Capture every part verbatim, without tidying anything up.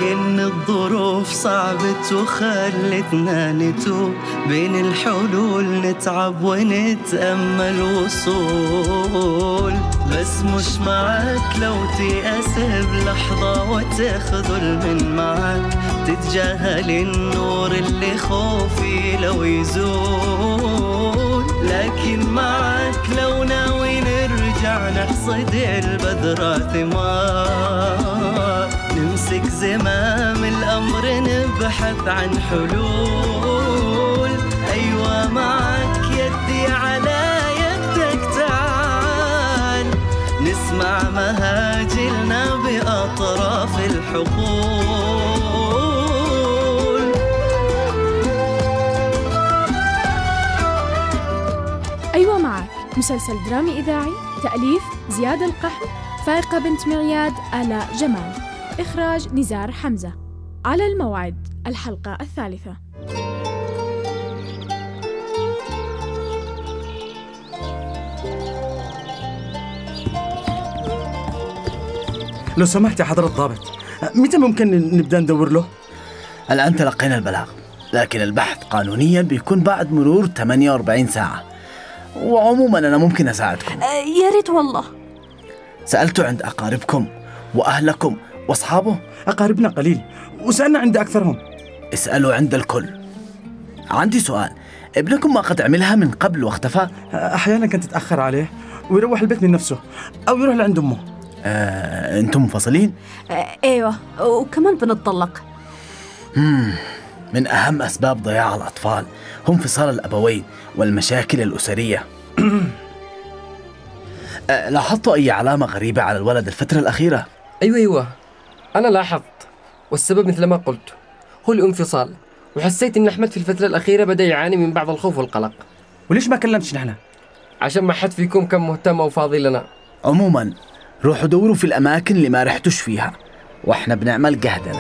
لكن الظروف صعبت وخلتنا نتوه بين الحلول، نتعب ونتأمل وصول. بس مش معاك لو تيأس بلحظة وتخذل من معاك، تتجاهل النور اللي خوفي لو يزول. لكن معاك لو ناوي نرجع نحصد البذرة ثمار، نمسك زمام الأمر نبحث عن حلول. أيوة معاك يدي على يدك، تعال نسمع مهاجلنا بأطراف الحقول. أيوة معك مسلسل درامي إذاعي، تأليف زياد القحم، فائقة بنت معياد، آلاء جمال، إخراج نزار حمزة. على الموعد الحلقة الثالثة. لو سمحت يا حضرة الضابط، متى ممكن نبدأ ندور له؟ الآن تلقينا البلاغ، لكن البحث قانونيا بيكون بعد مرور ثمانية وأربعين ساعة، وعموما أنا ممكن أساعدكم. أه يا ريت والله. سألتوا عند أقاربكم وأهلكم وأصحابه؟ أقاربنا قليل وسألنا عند أكثرهم. اسألوا عند الكل. عندي سؤال، ابنكم ما قد عملها من قبل واختفى؟ أحيانا كانت تتأخر عليه ويروح البيت من نفسه أو يروح لعند أمه. آه، أنتم منفصلين؟ أه أيوة، وكمان بنتطلق. مم. من أهم أسباب ضياع الأطفال هم انفصال الأبوين والمشاكل الأسرية. أه لاحظتوا أي علامة غريبة على الولد الفترة الأخيرة؟ أيوة أيوة أنا لاحظت، والسبب مثل ما قلت هو الانفصال، وحسيت إن أحمد في الفترة الأخيرة بدأ يعاني من بعض الخوف والقلق. وليش ما كلمتش نحن؟ عشان ما حد فيكم كان مهتم أو فاضي لنا. عموما روحوا دوروا في الأماكن اللي ما رحتوش فيها، وإحنا بنعمل قهدنا.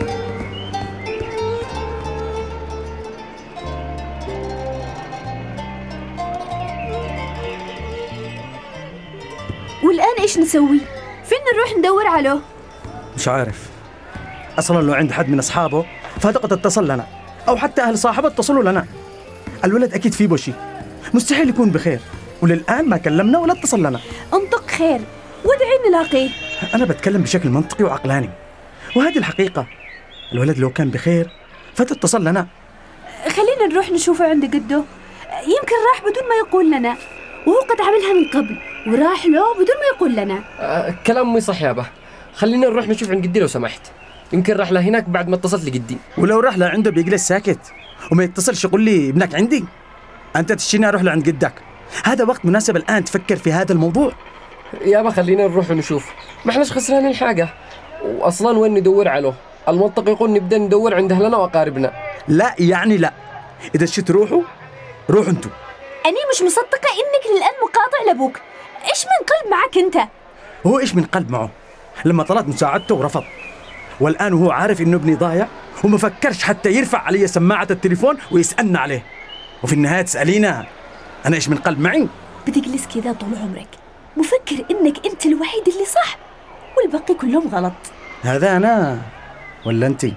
والآن إيش نسوي؟ فين نروح ندور عليه؟ مش عارف أصلا. لو عند حد من أصحابه فهذا قد اتصل لنا، أو حتى أهل صاحبه اتصلوا لنا. الولد أكيد فيه بشي، مستحيل يكون بخير، وللآن ما كلمنا ولا اتصل لنا. انطق خير وادعي نلاقيه. أنا بتكلم بشكل منطقي وعقلاني، وهذه الحقيقة. الولد لو كان بخير فتتصل لنا. خلينا نروح نشوفه عند جده، يمكن راح بدون ما يقول لنا، وهو قد عملها من قبل وراح له بدون ما يقول لنا. أه كلام مي صح يابا، خلينا نروح نشوف عند جدي لو سمحت، يمكن راح له هناك بعد ما اتصلت لجدي. ولو راح لعنده بيجلس ساكت وما يتصلش يقول لي ابنك عندي. أنت تشتيني أروح لعند جدك؟ هذا وقت مناسب الآن تفكر في هذا الموضوع. يابا خلينا نروح ونشوف، ما احناش خسرانين حاجة، وأصلا وين ندور عليه؟ المنطق يقول نبدأ ندور عند أهلنا وأقاربنا. لا يعني لا، إذا شت روحوا روحوا أنتوا. أنا مش مصدقة إنك للآن مقاطع لأبوك. إيش من قلب معك أنت؟ هو إيش من قلب معه؟ لما طلبت مساعدته ورفض، والآن هو عارف إنه ابني ضايع وما فكرش حتى يرفع علي سماعة التليفون ويسألنا عليه، وفي النهاية تسألينا أنا إيش من قلب معي؟ بتجلس كذا طول عمرك مفكر إنك أنت الوحيد اللي صح والباقي كلهم غلط. هذا أنا ولا أنتي؟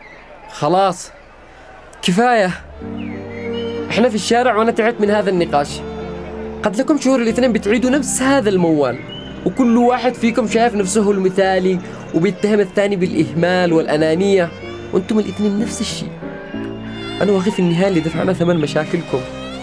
خلاص كفاية، احنا في الشارع وانا تعبت من هذا النقاش. قد لكم شهور الاثنين بتعيدوا نفس هذا الموال، وكل واحد فيكم شايف نفسه هو المثالي وبيتهم الثاني بالإهمال والأنانية، وانتم الاثنين نفس الشيء. انا واخي في النهاية اللي دفعنا ثمن مشاكلكم.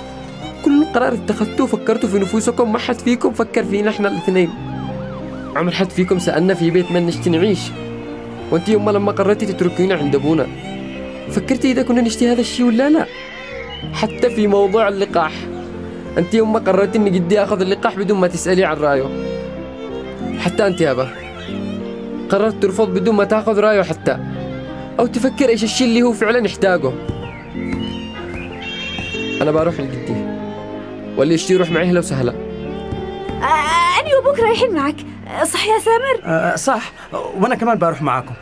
كل قرار اتخذتوه فكرتوا في نفوسكم، ما حد فيكم فكر فينا احنا الاثنين. عمر حد فيكم سألنا في بيت من نشتي نعيش، وانت يوم لما قررتي تتركينا عند ابونا فكرتي إذا كنا نشتي هذا الشيء ولا لا؟ حتى في موضوع اللقاح، أنت يوم ما قررتي إن جدي أخذ اللقاح بدون ما تسألي عن رأيه. حتى أنت يابا قررت ترفض بدون ما تأخذ رأيه حتى، أو تفكر إيش الشيء اللي هو فعلا يحتاجه. أنا بروح لجدي، واللي يشتي يروح معي أهلا وسهلا. آه أنا وأبوك رايحين معك، صح يا سامر؟ آه صح، وأنا كمان بروح معاكم.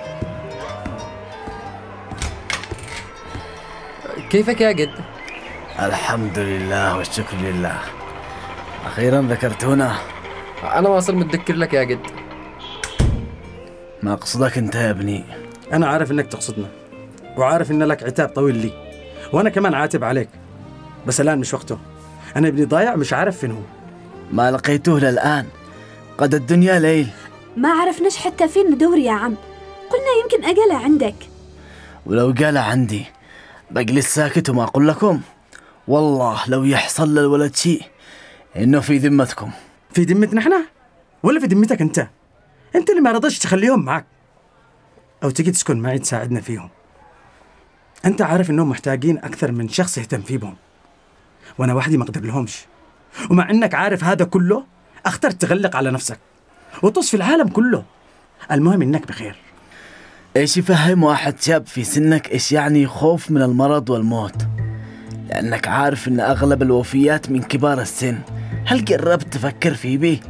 كيفك يا جد؟ الحمد لله والشكر لله، أخيرا ذكرتونا. أنا واصل متذكر لك يا جد. ما أقصدك أنت يا ابني. أنا عارف إنك تقصدنا، وعارف إن لك عتاب طويل لي، وأنا كمان عاتب عليك، بس الآن مش وقته. أنا ابني ضايع مش عارف فين هو. ما لقيتوه للآن، قد الدنيا ليل. ما عرفناش حتى فين ندور يا عم، قلنا يمكن أقلع عندك. ولو قال عندي بجلس ساكت وما أقول لكم. والله لو يحصل للولد شيء إنه في ذمتكم. في ذمتنا إحنا؟ ولا في ذمتك أنت؟ أنت اللي ما رضيتش تخليهم معك، أو تجي تسكن معي تساعدنا فيهم. أنت عارف إنهم محتاجين أكثر من شخص يهتم فيهم، وأنا وحدي ما أقدر لهمش. ومع إنك عارف هذا كله اخترت تغلق على نفسك وتصفي العالم كله. المهم إنك بخير. إيش يفهم واحد شاب في سنك إيش يعني خوف من المرض والموت؟ لأنك عارف إن أغلب الوفيات من كبار السن. هل قربت تفكر في بيه؟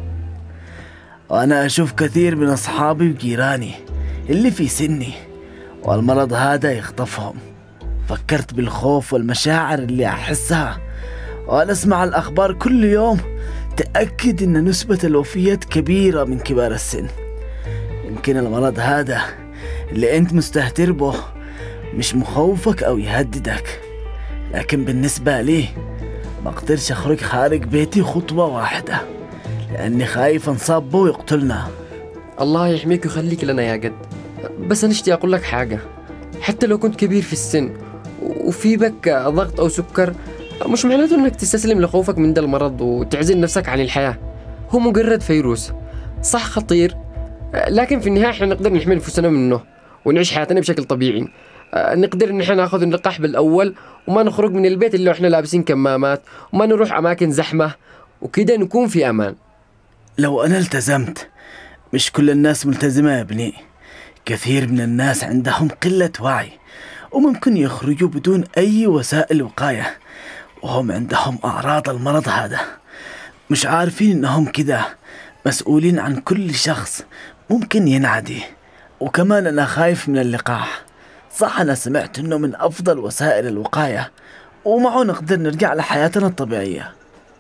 وأنا أشوف كثير من أصحابي وجيراني اللي في سني والمرض هذا يخطفهم. فكرت بالخوف والمشاعر اللي أحسها، وأنا أسمع الأخبار كل يوم تأكد إن نسبة الوفيات كبيرة من كبار السن. يمكن المرض هذا اللي أنت مستهتر به مش مخوفك أو يهددك، لكن بالنسبة لي ما أقدرش أخرج خارج بيتي خطوة واحدة لأني خايف أنصاب به ويقتلنا. الله يحميك ويخليك لنا يا جد. بس أنا اشتي أقول لك حاجة، حتى لو كنت كبير في السن وفي بك ضغط أو سكر، مش معناته إنك تستسلم لخوفك من ده المرض وتعزل نفسك عن الحياة. هو مجرد فيروس صح خطير، لكن في النهاية احنا نقدر نحمي نفسنا منه ونعيش حياتنا بشكل طبيعي. نقدر ان احنا ناخذ اللقاح بالاول وما نخرج من البيت الا واحنا لابسين كمامات، وما نروح اماكن زحمة، وكده نكون في امان. لو انا التزمت، مش كل الناس ملتزمة يا ابني. كثير من الناس عندهم قلة وعي وممكن يخرجوا بدون اي وسائل وقاية وهم عندهم اعراض المرض هذا، مش عارفين انهم كده مسؤولين عن كل شخص ممكن ينعدي. وكمان أنا خايف من اللقاح. صح أنا سمعت إنه من أفضل وسائل الوقاية ومعه نقدر نرجع لحياتنا الطبيعية.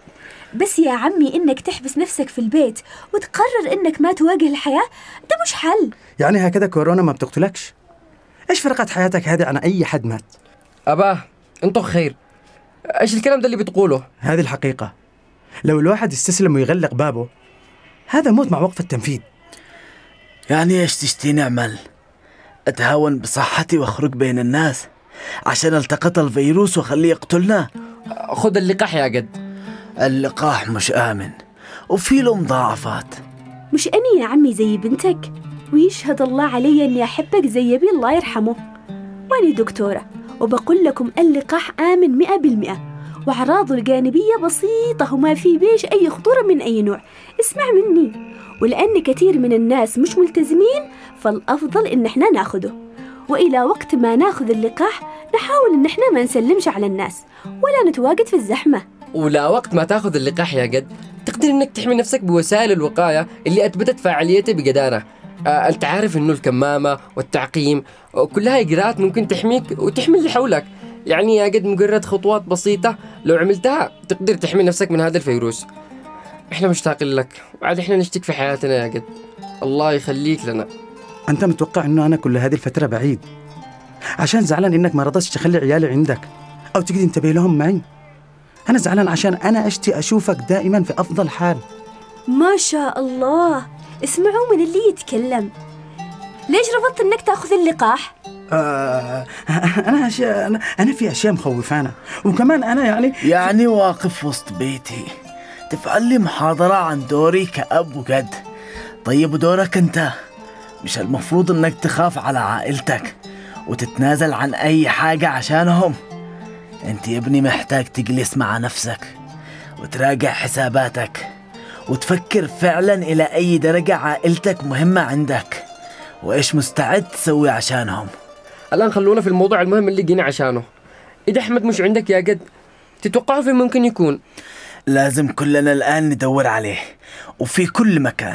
بس يا عمي إنك تحبس نفسك في البيت وتقرر إنك ما تواجه الحياة ده مش حل. يعني هكذا كورونا ما بتقتلكش؟ إيش فرقت حياتك هذه عن أي حد مات؟ أباه أنتو خير، إيش الكلام ده اللي بتقوله؟ هذه الحقيقة. لو الواحد يستسلم ويغلق بابه هذا موت مع وقف التنفيذ. يعني ايش تشتي نعمل؟ اتهاون بصحتي واخرج بين الناس عشان التقط الفيروس واخليه يقتلنا؟ خذ اللقاح يا جد. اللقاح مش آمن وفي له مضاعفات. مش أني يا عمي زي بنتك، ويشهد الله علي أني أحبك زي أبي الله يرحمه، وأني دكتورة وبقول لكم اللقاح آمن مئة بالمئة وأعراضه الجانبية بسيطة وما في بيش أي خطورة من أي نوع. اسمع مني، ولأن كثير من الناس مش ملتزمين فالأفضل إن احنا ناخده، وإلى وقت ما ناخذ اللقاح نحاول إن احنا ما نسلمش على الناس ولا نتواجد في الزحمة. ولا وقت ما تاخذ اللقاح يا جد تقدر إنك تحمي نفسك بوسائل الوقاية اللي أثبتت فاعليتها بجدارة. آه، أنت عارف إنه الكمامة والتعقيم كلها إجراءات ممكن تحميك وتحمي اللي حولك. يعني يا جد مجرد خطوات بسيطة لو عملتها تقدر تحمي نفسك من هذا الفيروس. احنا مشتاقين لك وعاد احنا نشتك في حياتنا يا جد. الله يخليك لنا. أنت متوقع إنه أنا كل هذه الفترة بعيد عشان زعلان إنك ما رضيتش تخلي عيالي عندك أو تقدر تنتبه لهم معي؟ أنا زعلان عشان أنا أشتي أشوفك دائما في أفضل حال. ما شاء الله، اسمعوا من اللي يتكلم. ليش رفضت إنك تأخذ اللقاح؟ آه أنا أشياء أنا, أنا في أشياء مخوفانا، وكمان أنا يعني يعني واقف وسط بيتي تفعل لي محاضرة عن دوري كأب وجد. طيب دورك أنت مش المفروض إنك تخاف على عائلتك وتتنازل عن أي حاجة عشانهم؟ أنت يا ابني محتاج تجلس مع نفسك وتراجع حساباتك وتفكر فعلا إلى أي درجة عائلتك مهمة عندك وإيش مستعد تسوي عشانهم. الآن خلونا في الموضوع المهم اللي جينا عشانه. إذا أحمد مش عندك يا جد تتوقعوا فين ممكن يكون؟ لازم كلنا الآن ندور عليه وفي كل مكان.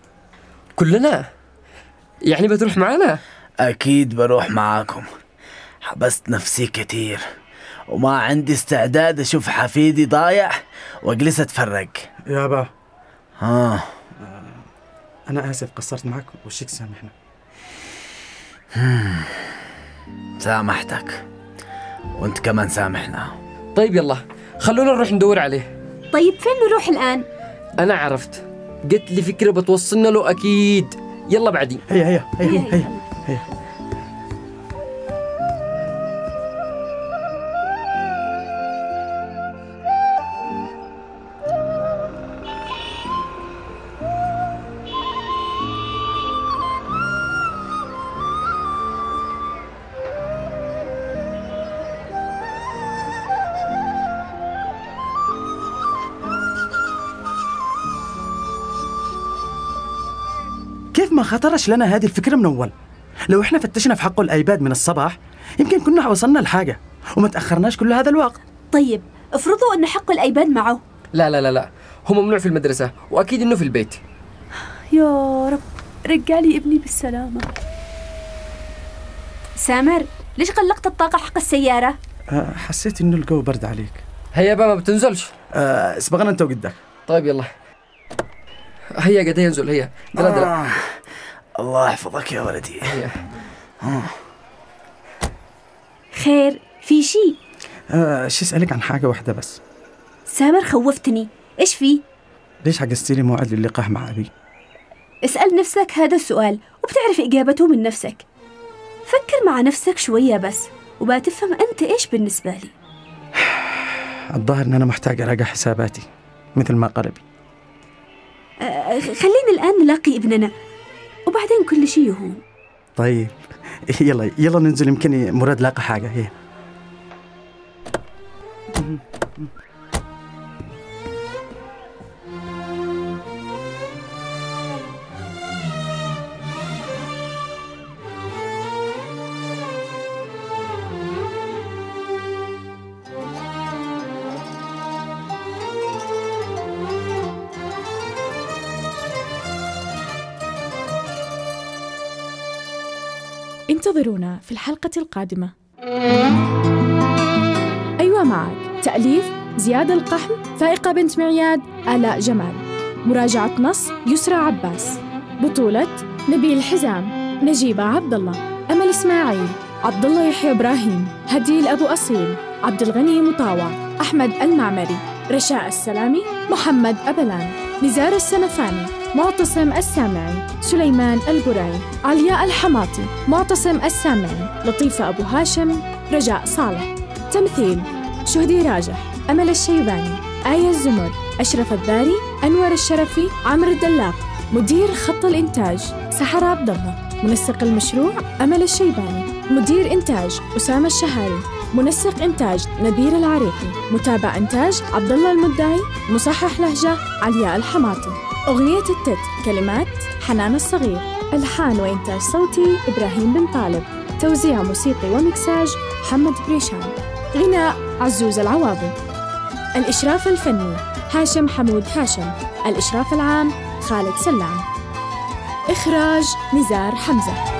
كلنا؟ يعني بتروح معنا؟ أكيد بروح معاكم. حبست نفسي كتير وما عندي استعداد أشوف حفيدي ضايع وأجلس أتفرج. يابا ها أنا آسف قصرت معك وشك سامحنا. سامحتك وأنت كمان سامحنا. طيب يلا خلونا نروح ندور عليه. طيب فين نروح الآن؟ أنا عرفت، قلت لي فكرة بتوصلنا له أكيد. يلا بعدين. هيا هيا هيا هيا هيا. كيف ما خطرش لنا هذه الفكرة من أول؟ لو إحنا فتشنا في حقه الآيباد من الصباح يمكن كنا وصلنا لحاجة وما تأخرناش كل هذا الوقت. طيب افرضوا أن حق الأيباد معه. لا لا لا لا، هو ممنوع في المدرسة وأكيد إنه في البيت. يا رب رجالي ابني بالسلامة. سامر ليش غلقت الطاقة حق السيارة؟ أه حسيت إنه الجو برد عليك. هيا بقى ما بتنزلش. أه اسبقنا أنت وقدك. طيب يلا هيا قد ينزل. هيا دلا دلا. آه. الله يحفظك يا ولدي. هيا. آه. خير في شي؟ أه شي أسألك عن حاجة واحدة بس. سامر خوفتني، إيش في؟ ليش حجزتي لي موعد للقاء مع أبي؟ اسأل نفسك هذا السؤال وبتعرف إجابته من نفسك. فكر مع نفسك شوية بس وبتفهم أنت إيش بالنسبة لي. الظاهر إن أنا محتاج أراجع حساباتي مثل ما قربي. أه خلينا الآن نلاقي ابننا وبعدين كل شيء يهون. طيب يلا يلا ننزل، يمكن مراد لاقى حاجة. هي انتظرونا في الحلقة القادمة. أيوة معك تأليف زياد القحم، فائقة بنت معياد، آلاء جمال، مراجعة نص يسرى عباس، بطولة نبيل حزام، نجيبة عبد الله، أمل إسماعيل، عبد الله يحيى إبراهيم، هديل أبو أصيل، عبد الغني مطاوع، أحمد المعمري، رشاء السلامي، محمد أبلان، نزار السنفاني، معتصم السامعي، سليمان القرعي، علياء الحماطي، معتصم السامعي، لطيفة أبو هاشم، رجاء صالح. تمثيل شهدي راجح، أمل الشيباني، آية الزمر، أشرف الداري، أنور الشرفي، عمرو الدلاق. مدير خط الإنتاج سحر عبد الله. منسق المشروع أمل الشيباني. مدير إنتاج أسامة الشهاري. منسق إنتاج نبيل العريقي. متابع إنتاج عبد الله المدعي. مصحح لهجة علياء الحماطي. أغنية التتر كلمات حنان الصغير. ألحان وإنتاج صوتي إبراهيم بن طالب. توزيع موسيقي ومكساج محمد بريشان. غناء عزوز العواضي. الإشراف الفني هاشم حمود هاشم. الإشراف العام خالد سلام. إخراج نزار حمزة.